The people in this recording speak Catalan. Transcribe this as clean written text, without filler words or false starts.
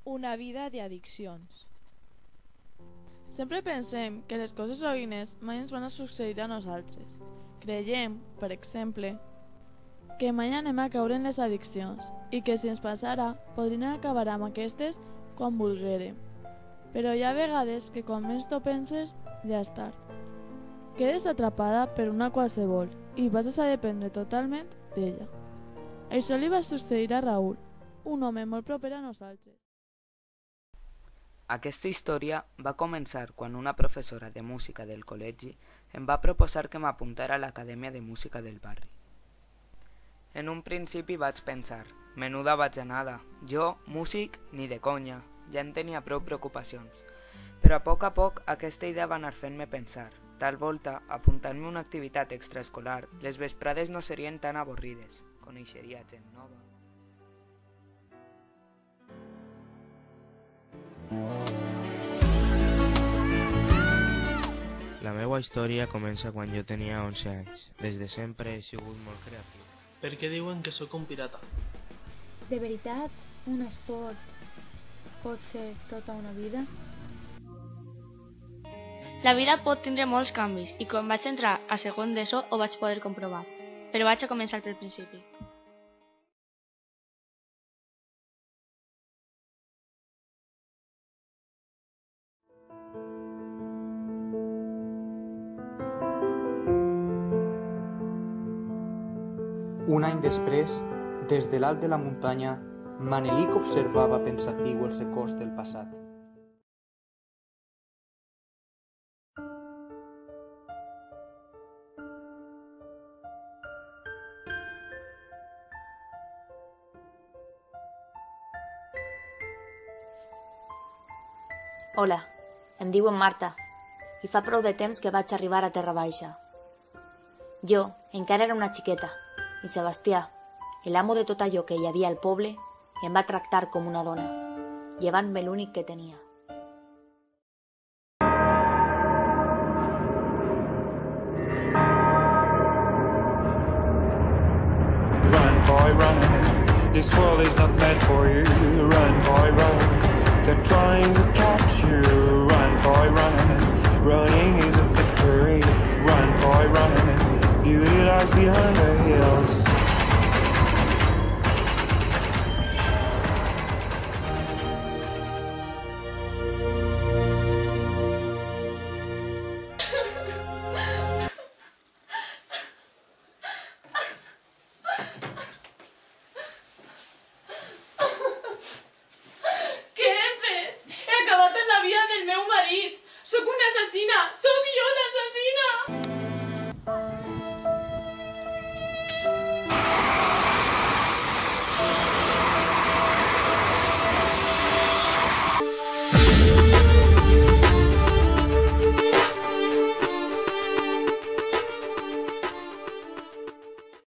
Una vida d'addiccions. Sempre pensem que les coses heroïnes mai ens van a succeir a nosaltres. Creiem, per exemple, que mai anem a caure en les addiccions i que si ens passara podríem acabar amb aquestes quan volguérem. Però hi ha vegades que quan més t'ho penses ja és tard. Quedes atrapada per una qualsevol i vas a dependre totalment d'ella. Això li va succeir a Raül, un home molt proper a nosaltres. Aquesta història va començar quan una professora de música del col·legi em va proposar que m'apuntara a l'acadèmia de música del barri. En un principi vaig pensar, menuda bajanada, jo, músic, ni de conya, ja en tenia prou preocupacions. Però a poc aquesta idea va anar fent-me pensar. Tal volta, apuntant-me a una activitat extraescolar, les vesprades no serien tan avorrides, coneixeria gent nova. La meva història comença quan jo tenia 11 anys. Des de sempre he sigut molt creatiu. Per què diuen que sóc un pirata? De veritat, un esport pot ser tota una vida? La vida pot tindre molts canvis i quan vaig entrar a segon d'ESO ho vaig poder comprovar, però vaig a començar pel principi. Un any després, des de l'alt de la muntanya, Manelic observava pensatiu els ecots del passat. Hola, em diuen Marta, i fa prou de temps que vaig arribar a Terra Baixa. Jo encara era una xiqueta, i Sebastià, l'amo de tot allò que hi havia al poble, em va tractar com una dona, llevant-me l'únic que tenia. Run, boy, run. This world is not meant for you. Run, boy, run. They're trying to catch you. Run, boy, run. Running is a victory. Run, boy, run. Beauty lies behind the hills. Què he fet? He acabat en la vida del meu marit! Sóc una assassina! Sóc